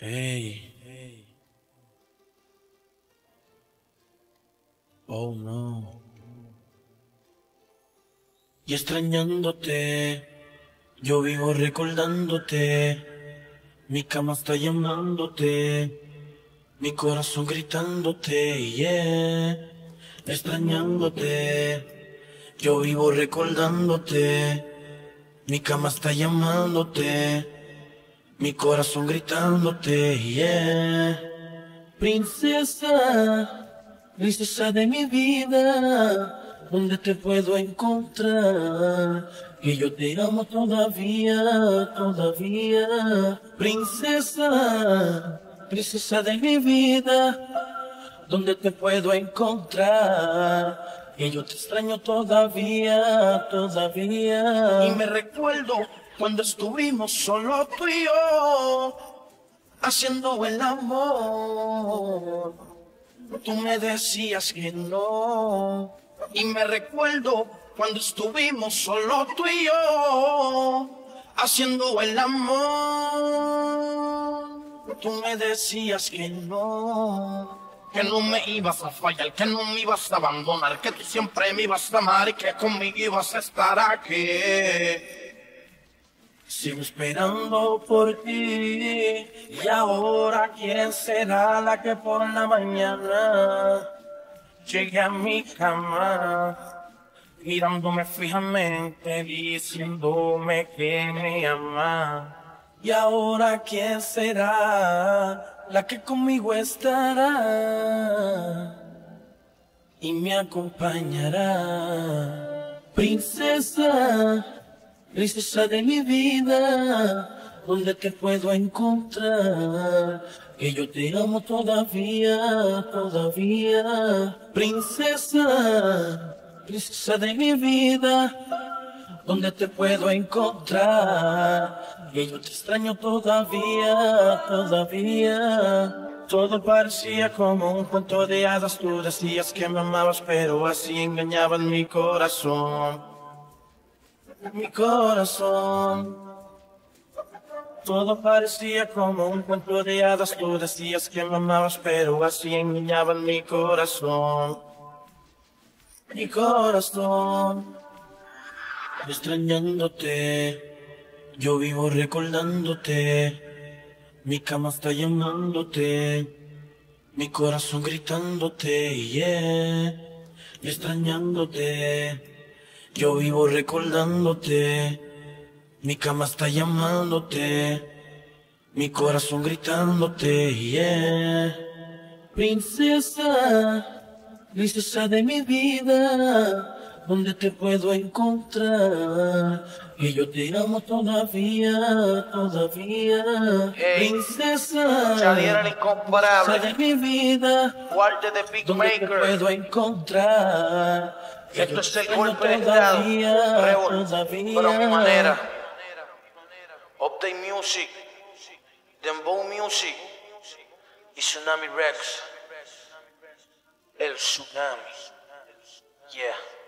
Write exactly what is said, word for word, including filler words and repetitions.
Hey, hey. Oh no. Y extrañándote, yo vivo recordándote. Mi cama está llamándote, mi corazón gritándote, yeah. Extrañándote, yo vivo recordándote. Mi cama está llamándote, mi corazón gritándote, yeah. Princesa, princesa de mi vida, ¿dónde te puedo encontrar? Que yo te amo todavía, todavía. Princesa, princesa de mi vida, ¿dónde te puedo encontrar? Que yo te extraño todavía, todavía. Y me recuerdo cuando estuvimos solo tú y yo, haciendo el amor. Tú me decías que no. Y me recuerdo cuando estuvimos solo tú y yo, haciendo el amor. Tú me decías que no, que no me ibas a fallar, que no me ibas a abandonar, que tú siempre me ibas a amar y que conmigo ibas a estar aquí. Sigo esperando por ti, y ahora quién será la que por la mañana llegue a mi cama, mirándome fijamente, diciéndome que me ama. Y ahora quién será la que conmigo estará y me acompañará. Princesa, princesa de mi vida, ¿dónde te puedo encontrar? Que yo te amo todavía, todavía. Princesa, princesa de mi vida, ¿dónde te puedo encontrar? Que yo te extraño todavía, todavía. Todo parecía como un cuento de hadas. Tú decías que me amabas, pero así engañaban mi corazón. Mi corazón. Todo parecía como un cuento de hadas. Tú decías que me amabas, pero así engañaban mi corazón. Mi corazón. Extrañándote, yo vivo recordándote. Mi cama está llamándote, mi corazón gritándote, yeah. Extrañándote, yo vivo recordándote. Mi cama está llamándote, mi corazón gritándote, yeah. Princesa, princesa de mi vida, ¿dónde te puedo encontrar? Que yo te amo todavía, todavía. Hey, princesa, Chadiel el incomparable, princesa de mi vida, Walter the Big ¿dónde te Maker. puedo encontrar? Que Esto yo es te el extraño golpe de estado, todavía, Rebel, todavía. pero a mi manera. Update Music, Dembow Music y Tsunami Rex. El Tsunami, yeah.